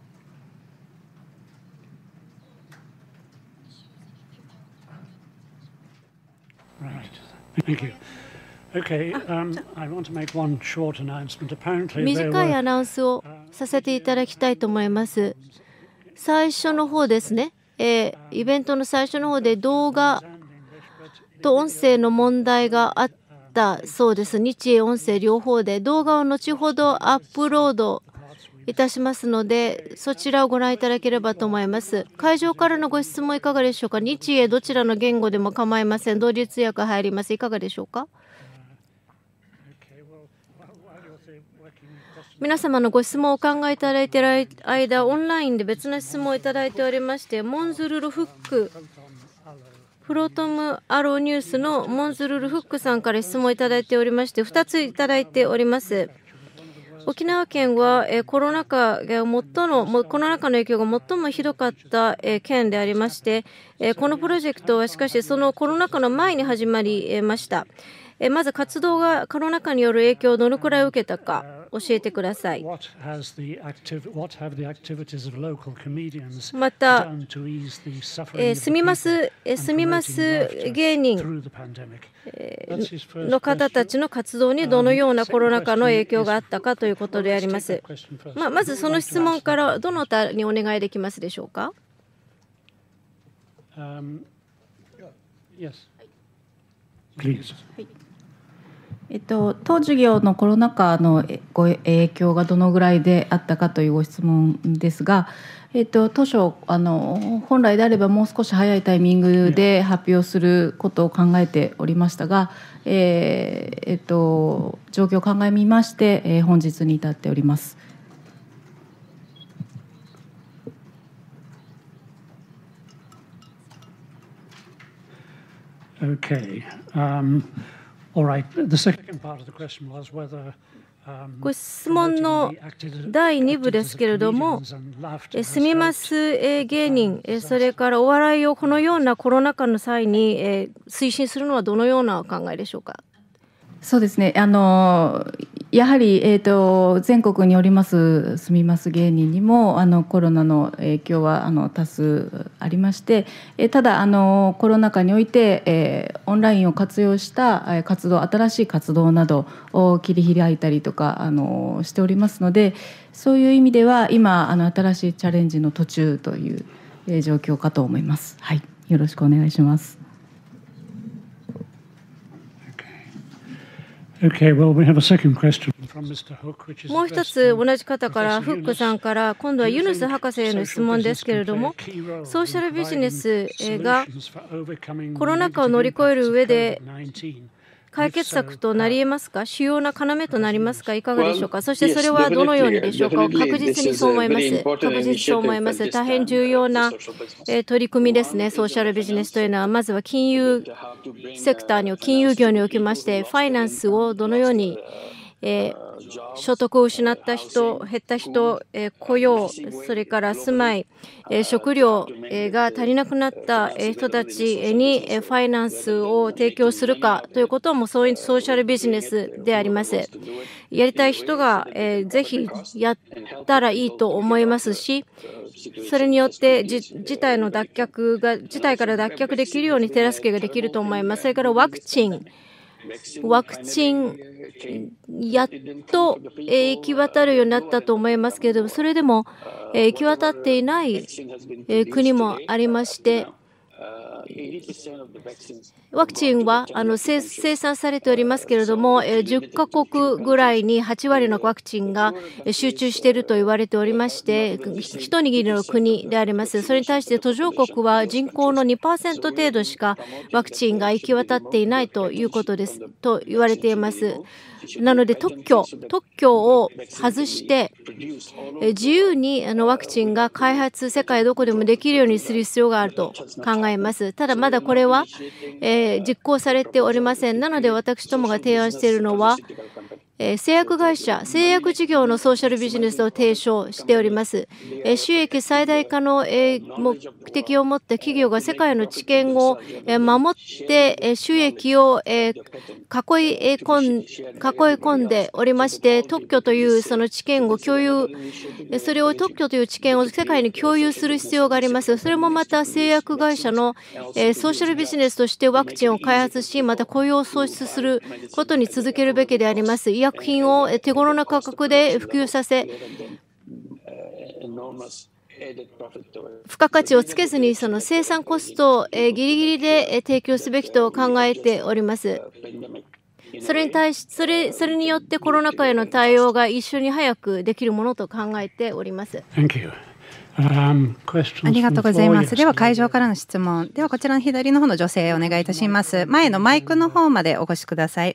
短いアナウンスをさせていただきたいと思います。最初の方ですね。えー、イベントの最初の方で動画と音声の問題があったそうです。日英音声両方で動画を後ほどアップロードいたしますのでそちらをご覧いただければと思います。会場からのご質問いかがでしょうか。日英どちらの言語でも構いません。同時通訳入ります。いかがでしょうか。皆様のご質問をお考えいただいている間、オンラインで別の質問をいただいておりまして、モンズルルフック、フロトムアローニュースのモンズルルフックさんから質問をいただいておりまして、ふたついただいております。 沖縄県はコロナ禍が最もコロナ禍の影響が最もひどかった県でありまして、このプロジェクトはしかしそのコロナ禍の前に始まりました。まず活動がコロナ禍による影響をどのくらい受けたか教えてください。また、えー、住みます、えー、住みます芸人の方たちの活動にどのようなコロナ禍の影響があったかということであります。まあ、まずその質問からどのあたりにお願いできますでしょうか。 Um, yes. Please. えっと、当授業のコロナ禍のご影響がどのぐらいであったかというご質問ですが、えっと、当初あの本来であればもう少し早いタイミングで発表することを考えておりましたが、えーえっと、状況を鑑みまして、えー、本日に至っております。 Okay. Um, all right. The second part of the question was whether ご質問のだいに部ですけれども、住みます芸人、それからお笑いをこのようなコロナ禍の際に推進するのはどのようなお考えでしょうか。 そうですね、あのやはり、えーと、全国におります住みます芸人にもあのコロナの影響はあの多数ありまして、えー、ただあのコロナ禍において、えー、オンラインを活用した活動、新しい活動などを切り開いたりとかあのしておりますので、そういう意味では今あの新しいチャレンジの途中という、えー、状況かと思います。はい、よろしくお願いします。 Okay, well, we have a second question from Mister Hook, which is もう一つ同じ方からフックさんから今度はユヌス博士への質問ですけれども、ソーシャルビジネスがコロナ禍を乗り越える上で解決策となり得ますか、主要な要となりますか、いかがでしょうか。そしてそれはどのようにでしょうか。確実にそう思います。確実にそう思います。大変重要な取り組みですね。ソーシャルビジネスというのは、まずは金融セクターに、金融業におきまして、ファイナンスをどのようにえー、所得を失った人、減った人、えー、雇用、それから住まい、えー、食料、えー、が足りなくなった、えー、人たちに、えー、ファイナンスを提供するかということもそういうソーシャルビジネスであります。やりたい人が、えー、ぜひやったらいいと思いますし、それによってじ事態の脱却が事態から脱却できるように手助けができると思います。それからワクチンワクチンやっと行き渡るようになったと思いますけれども、それでも行き渡っていない国もありまして、ワクチンはあの生産されておりますけれども、じゅっかこくぐらいにはちわりのワクチンが集中していると言われておりまして、一握りの国であります。それに対して途上国は人口の にパーセント 程度しかワクチンが行き渡っていないということですと言われています。なので特許、特許を外して自由にあのワクチンが開発、世界どこでもできるようにする必要があると考えます。ただまだこれは、えー、実行されておりません。なので私どもが提案しているのは、えー、製薬会社、製薬事業のソーシャルビジネスを提唱しております。えー、収益最大化の、えー、目的を持った企業が世界の知見を、えー、守って、えー、収益を、えー、囲い込ん、囲い込んでおりまして、特許というその知見を共有、それを特許という知見を世界に共有する必要があります。それもまた製薬会社の、えー、ソーシャルビジネスとしてワクチンを開発し、また雇用を創出することに続けるべきであります。医薬品を手頃な価格で普及させ、付加価値をつけずにその生産コストをギリギリで提供すべきと考えております。それに対し、それ、それによってコロナ禍への対応が一緒に早くできるものと考えております。 Um, ありがとうございます。では会場からの質問。ではこちらの左の方の女性お願いいたします。前のマイクの方までお越しください。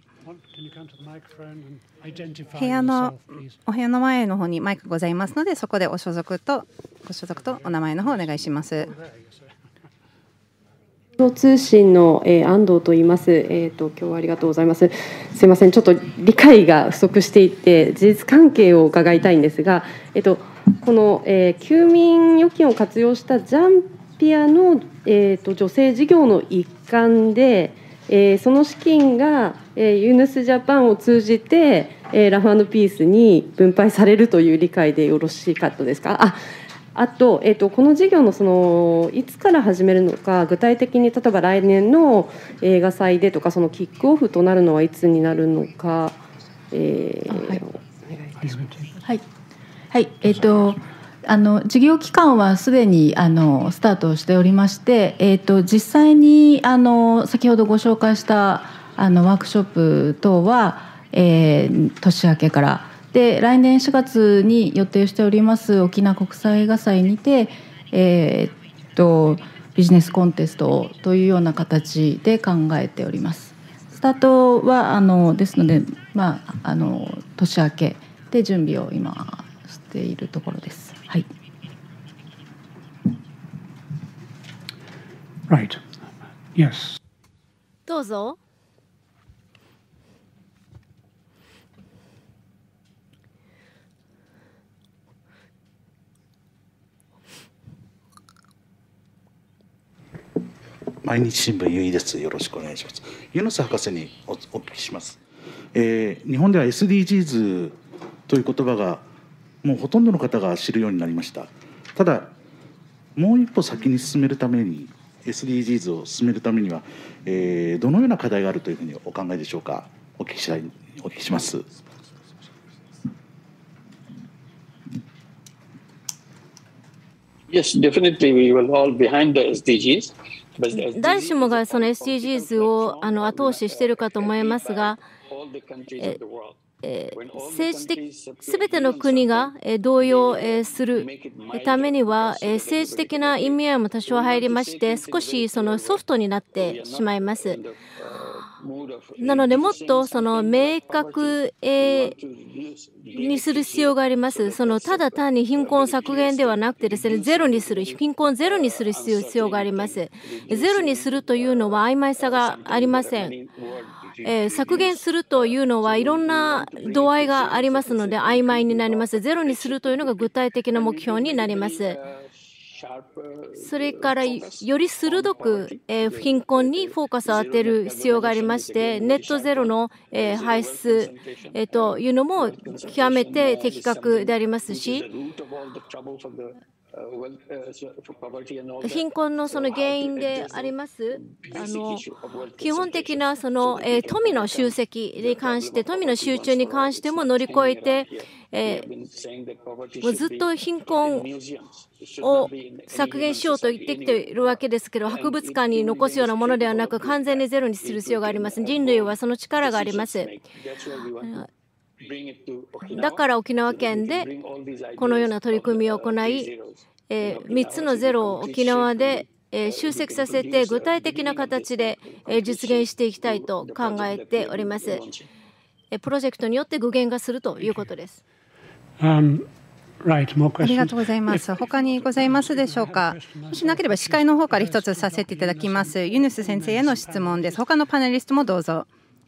部屋のお部屋の前の方にマイクございますので、そこでお所属とご所属とお名前の方お願いします。 道通信の、えー、安藤と言います。えーと、今日はありがとうございます。すいません、ちょっと理解が不足していて、事実関係を伺いたいんですが、えーと、この、えー、休眠預金を活用したジャンピアの、えーと、助成事業の一環で、えー、その資金が、えー、ユヌスジャパンを通じて、えー、ラフ&ピースに分配されるという理解でよろしかったですか。ああと、えー、とこの事業のそのいつから始めるのか、具体的に例えば来年の映画祭でとか、そのキックオフとなるのはいつになるのか、えー、はい、お願いいたします。 はい、はい、えーとあの事業期間はすでにあのスタートしておりまして、えー、と実際にあの先ほどご紹介したあのワークショップ等は、えー、年明けからで、来年しがつに予定しております沖縄国際映画祭にて、えー、とビジネスコンテストというような形で考えております。スタートはあのですので、まあ、あの年明けで準備を今しているところです。はい。 Right. Yes. どうぞ。 毎日新聞ゆいです。よろしくお願いします。ユヌス博士に お, お聞きします、えー。日本では エスディージーズ という言葉がもうほとんどの方が知るようになりました。ただもう一歩先に進めるために エスディージーズ を進めるためには、えー、どのような課題があるというふうにお考えでしょうか。お聞きしたいお聞きします。 Yes, definitely we will all behind the エスディージーズ。 誰しもがその エスディージーズ をあの後押ししているかと思いますが、ええ政治的すべての国が同様するためには政治的な意味合いも多少入りまして、少しそのソフトになってしまいます。なのでもっとその明確にする必要があります。そのただ単に貧困削減ではなくてですね、ゼロにする、貧困ゼロにする必要があります。ゼロにするというのは曖昧さがありません。えー、削減するというのはいろんな度合いがありますので曖昧になります。ゼロにするというのが具体的な目標になります。それからより鋭く、えー、貧困にフォーカスを当てる必要がありまして、ネットゼロの、えー、排出、えー、というのも極めて的確でありますし、貧困のその原因でありますあの基本的なその、えー、富の集積に関して、富の集中に関しても乗り越えて、えー、もうずっと貧困を削減しようと言ってきているわけですけど、博物館に残すようなものではなく完全にゼロにする必要があります。人類はその力があります。だから沖縄県でこのような取り組みを行い、えー、みっつのゼロを沖縄でえー、集積させて具体的な形で、えー、実現していきたいと考えております。えー、プロジェクトによって具現化するということです。 Um, right, ありがとうございます。他にございますでしょうか。もしなければ司会の方から一つさせていただきます。ユヌス先生への質問です。他のパネリストもどうぞ。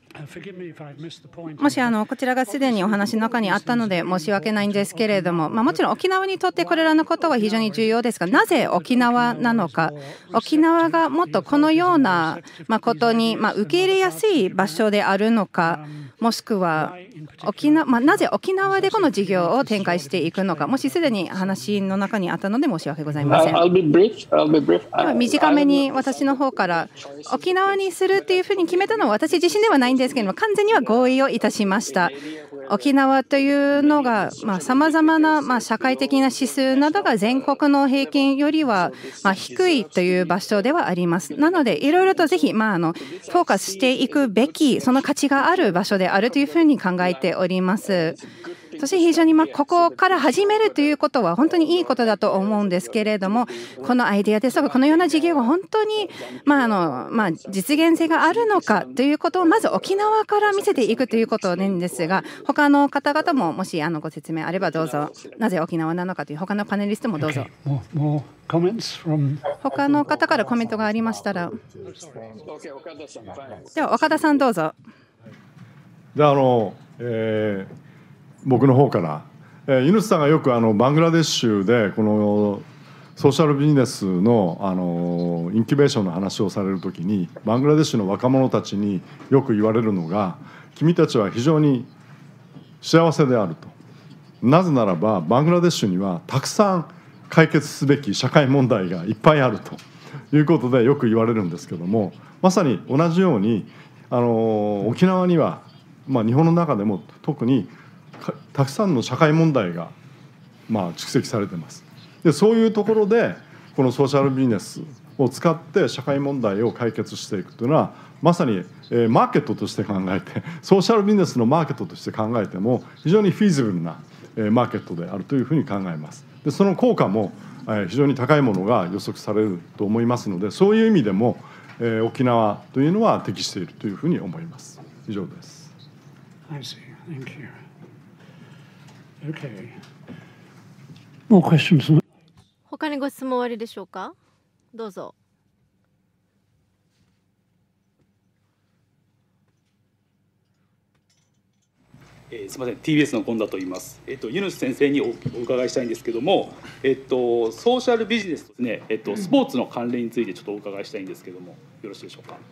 もしあのこちらがすでにお話の中にあったので申し訳ないんですけれども、まあ、もちろん沖縄にとってこれらのことは非常に重要ですが、なぜ沖縄なのか、沖縄がもっとこのようなことにまあ受け入れやすい場所であるのか、もしくは沖縄、まあ、なぜ沖縄でこの事業を展開していくのか、もしすでに話の中にあったので申し訳ございません。短めに私の方から沖縄にするっていうふうに決めたのは私自身ではないんですけれども、完全には合意をいたしました。沖縄というのがさまざまなまあ社会的な指数などが全国の平均よりはまあ低いという場所ではあります。なのでいろいろとぜひまああのフォーカスしていくべき、その価値がある場所であるというふうに考えております。そして非常にまあここから始めるということは本当にいいことだと思うんですけれども、このアイデアですとかこのような事業が本当にまああのまあ実現性があるのかということをまず沖縄から見せていくということなんですが、他の方々ももしあのご説明あればどうぞ。なぜ沖縄なのかという他のパネリストもどうぞ。 Okay. More, more 他の方からコメントがありましたら。では岡田さんどうぞ。 であの、えー、僕の方から、えー、ユヌスさんがよくあのバングラデシュでこのソーシャルビジネスの、あのインキュベーションの話をされるときにバングラデシュの若者たちによく言われるのが、君たちは非常に幸せであると。なぜならばバングラデシュにはたくさん解決すべき社会問題がいっぱいあるということでよく言われるんですけども、まさに同じようにあの沖縄には、まあ、日本の中でも特にたくさんの社会問題が、まあ、蓄積されています。でそういうところでこのソーシャルビジネスを使って社会問題を解決していくというのはまさに、えー、マーケットとして考えてソーシャルビジネスのマーケットとして考えても非常にフィーズブルな、えー、マーケットであるというふうに考えます。でその効果も、えー、非常に高いものが予測されると思いますので、そういう意味でも、えー、沖縄というのは適しているというふうに思います。以上です。 I see. Thank you. Okay. More questions? 他にご質問おありでしょうか。どうぞ。 えー、すみません、ティービーエス の権田と言います。えっとユヌス先生に お, お伺いしたいんですけども、えっとソーシャルビジネスですね、えっとスポーツの関連についてちょっとお伺いしたいんですけども、よろしいでしょうか。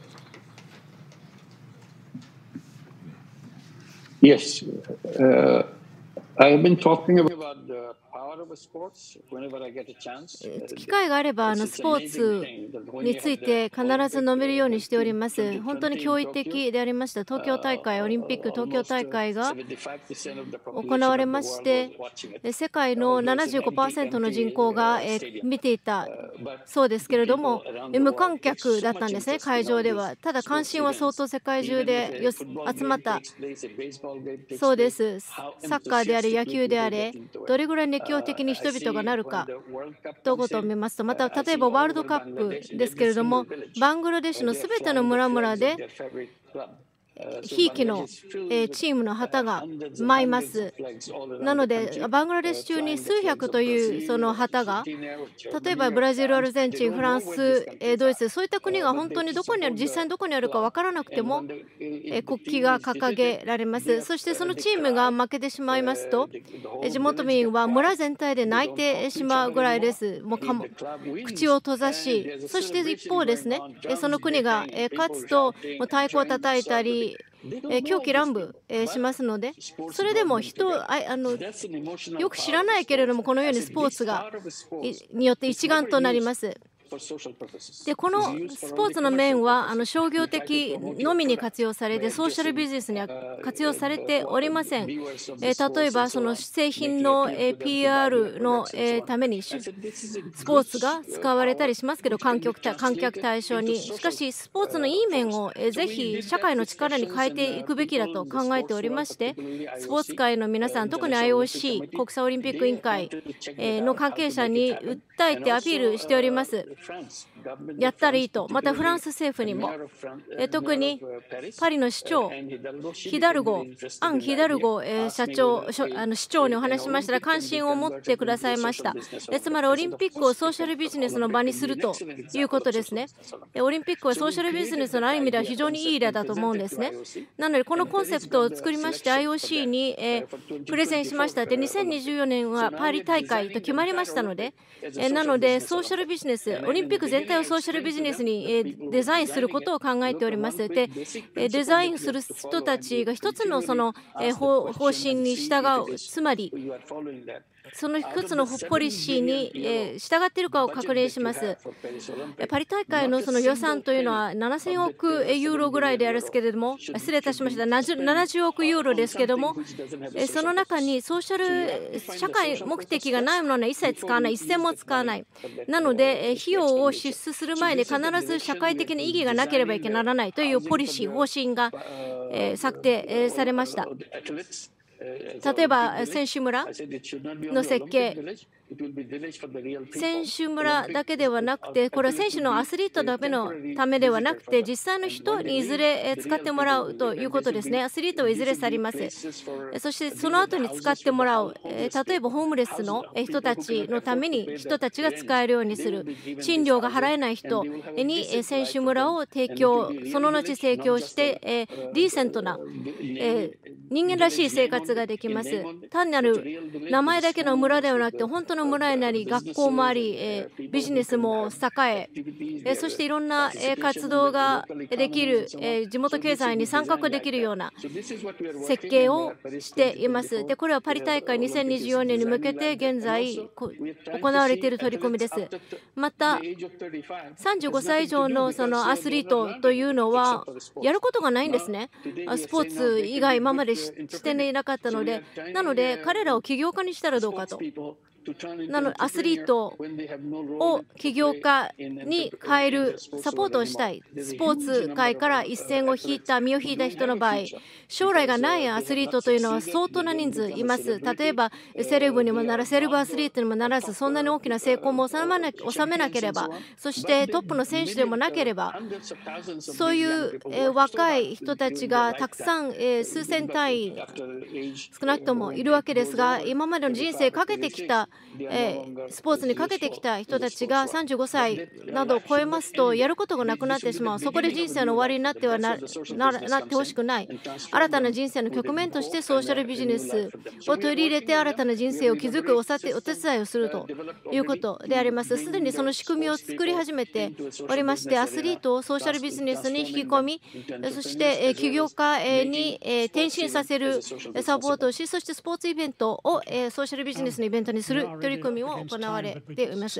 Yes, uh, I have been talking about the power of sports whenever I get a chance. 機会があればあのスポーツについて必ず述べるようにしております。本当に驚異的でありました。東京大会、オリンピック東京大会が行われまして、世界の ななじゅうごパーセント の人口が見ていたそうですけれども、無観客だったんですね、会場では。ただ関心は相当世界中で集まったそうです。サッカーであれ野球であれ、どれぐらい熱狂的に人々がなるかということを見ますと、また例えばワールドカップですけれども、バングラデシュのすべての村々でひいきのチームの旗が舞います。なのでバングラデシュ中に数百というその旗が、例えばブラジル、アルゼンチン、フランス、ドイツ、そういった国が本当にどこにある、実際にどこにあるか分からなくても国旗が掲げられます。そしてそのチームが負けてしまいますと、地元民は村全体で泣いてしまうぐらいです。もうかも口を閉ざし、そして一方ですね、その国が勝つと太鼓を叩いたり狂喜乱舞しますので、それでも人ああのよく知らないけれども、このようにスポーツがによって一丸となります。でこのスポーツの面はあの商業的のみに活用されて、ソーシャルビジネスには活用されておりません。えー、例えばその製品の ピーアール のためにスポーツが使われたりしますけど、観客観客対象に。しかしスポーツのいい面をぜひ社会の力に変えていくべきだと考えておりまして、スポーツ界の皆さん、特に アイオーシー 国際オリンピック委員会の関係者に訴えてアピールしております。やったらいいと。またフランス政府にも、え特にパリの市長ヒダルゴアン・ヒダルゴ、え社長あの市長にお話しましたら関心を持ってくださいました。えつまりオリンピックをソーシャルビジネスの場にするということですね。オリンピックはソーシャルビジネスのある意味では非常にいい例だと思うんですね。なのでこのコンセプトを作りまして アイオーシー に、えプレゼンしましたで、にせんにじゅうよねんはパリ大会と決まりましたので、えなのでソーシャルビジネス、オリンピック全体をソーシャルビジネスにデザインすることを考えております。で、デザインする人たちが一つのその方針に従う、つまりその一つのポリシーに従っているかを確認します。パリ大会のその予算というのはななせんおくユーロぐらいであるんですけれども、失礼いたしました、ななじゅうおくユーロですけれども、その中にソーシャル社会目的がないものは一切使わない、一銭も使わない。なので費用を支出する前に必ず社会的な意義がなければいけならないというポリシー、方針が策定されました。例えば選手村の設計、 選手村だけではなくて、これは選手のアスリートだけのためではなくて、実際の人にいずれ使ってもらうということですね。アスリートはいずれ去ります。そしてその後に使ってもらう、例えばホームレスの人たちのために人たちが使えるようにする、賃料が払えない人に選手村を提供、その後提供して、ディーセントな人間らしい生活ができます。単なる名前だけの村ではなくて、本当の村になり、学校もあり、ビジネスも栄え、そしていろんな活動ができる、地元経済に参画できるような設計をしています。で、これはパリ大会にせんにじゅうよねんに向けて現在行われている取り組みです。また、さんじゅうごさい以上のそのアスリートというのはやることがないんですね。スポーツ以外今までしていなかったので、なので彼らを起業家にしたらどうかと。なのでアスリートを起業家に変えるサポートをしたい。スポーツ界から一線を引いた身を引いた人の場合、将来がないアスリートというのは相当な人数います。例えばセレブにもならセレブアスリートにもならず、そんなに大きな成功も収めな収めなければ、そしてトップの選手でもなければ、そういう、えー、若い人たちがたくさん、えー、数千単位少なくともいるわけですが、今までの人生かけてきたえー、スポーツにかけてきた人たちがさんじゅうごさいなどを超えますとやることがなくなってしまう。そこで人生の終わりになっては な, な, なってほしくない。新たな人生の局面としてソーシャルビジネスを取り入れて新たな人生を築くおさてお手伝いをするということであります。すでにその仕組みを作り始めておりまして、アスリートをソーシャルビジネスに引き込み、そして起業家に転身させるサポートをし、そしてスポーツイベントをソーシャルビジネスのイベントにする取り組みを行われています。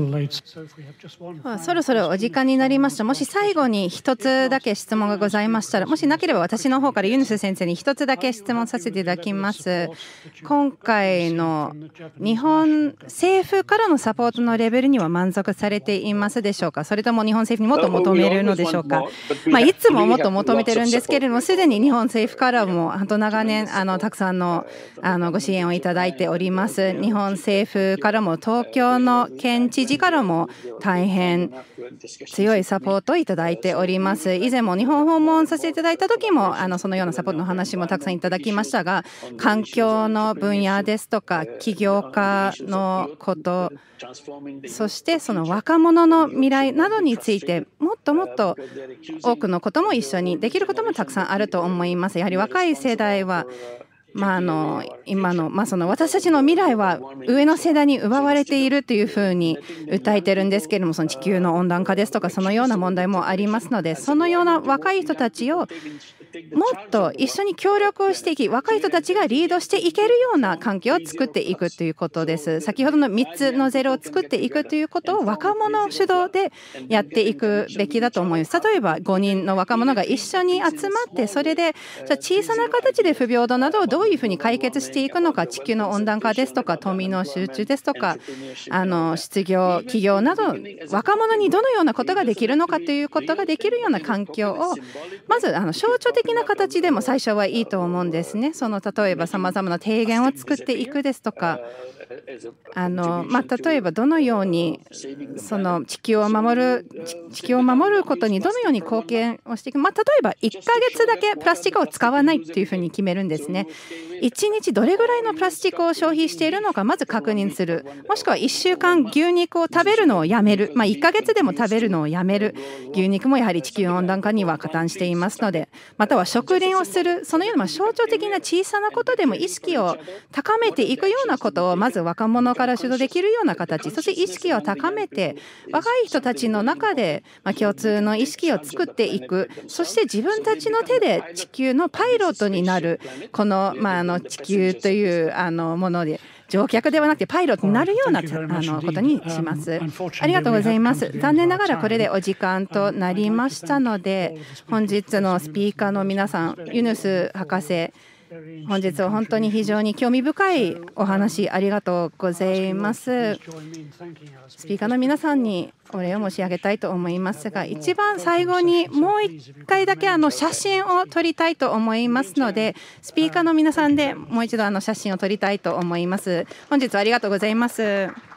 そろそろお時間になりました。もし最後に一つだけ質問がございましたら、もしなければ私の方からユヌス先生に一つだけ質問させていただきます。今回の日本政府からのサポートのレベルには満足されていますでしょうか。それとも日本政府にもっと求めるのでしょうか。まあ、いつももっと求めてるんですけれども、すでに日本政府からもあと長年あのたくさんのあのご支援をいただいております。日本政府からも東京の県知事からも大変強いサポートをいただいております。以前も日本訪問させていただいた時もあのそのようなサポートの話もたくさんいただきましたが、環境の分野ですとか起業家のこと、そしてその若者の未来などについてもっともっと多くのことも一緒にできることもたくさんあると思います。やはり若い世代はまあ、あの今の、まあ、その私たちの未来は上の世代に奪われているというふうに訴えてるんですけれども、その地球の温暖化ですとかそのような問題もありますので、そのような若い人たちをもっと一緒に協力をしていき、若い人たちがリードしていけるような環境を作っていくということです。先ほどのみっつのゼロを作っていくということを若者主導でやっていくべきだと思います。例えばごにんの若者が一緒に集まって、それでじゃ小さな形で不平等などをどういうふうに解決していくのか、地球の温暖化ですとか富の集中ですとかあの失業企業など若者にどのようなことができるのかということができるような環境をまずあの象徴的な形でも最初はいいと思うんですね。その例えばさまざまな提言を作っていくですとか、あのまあ、例えばどのようにその地球を守る地球を守ることにどのように貢献をしていく、まあ、例えばいっかげつだけプラスチックを使わないというふうに決めるんですね。いちにちどれぐらいのプラスチックを消費しているのかまず確認する、もしくはいっしゅうかん牛肉を食べるのをやめる、まあ、いっかげつでも食べるのをやめる。牛肉もやはり地球温暖化には加担していますので、または植林をする、そのような象徴的な小さなことでも意識を高めていくようなことをまず若者から主導できるような形、そして意識を高めて若い人たちの中でまあ共通の意識を作っていく、そして自分たちの手で地球のパイロットになる、このまああの地球というあのもので乗客ではなくてパイロットになるようなあのことにします。ありがとうございます。残念ながらこれでお時間となりましたので、本日のスピーカーの皆さん、ユヌス博士本日は本当に非常に興味深いお話ありがとうございます。スピーカーの皆さんにお礼を申し上げたいと思いますが、一番最後にもう一回だけあの写真を撮りたいと思いますので、スピーカーの皆さんでもう一度あの写真を撮りたいと思います。本日はありがとうございます。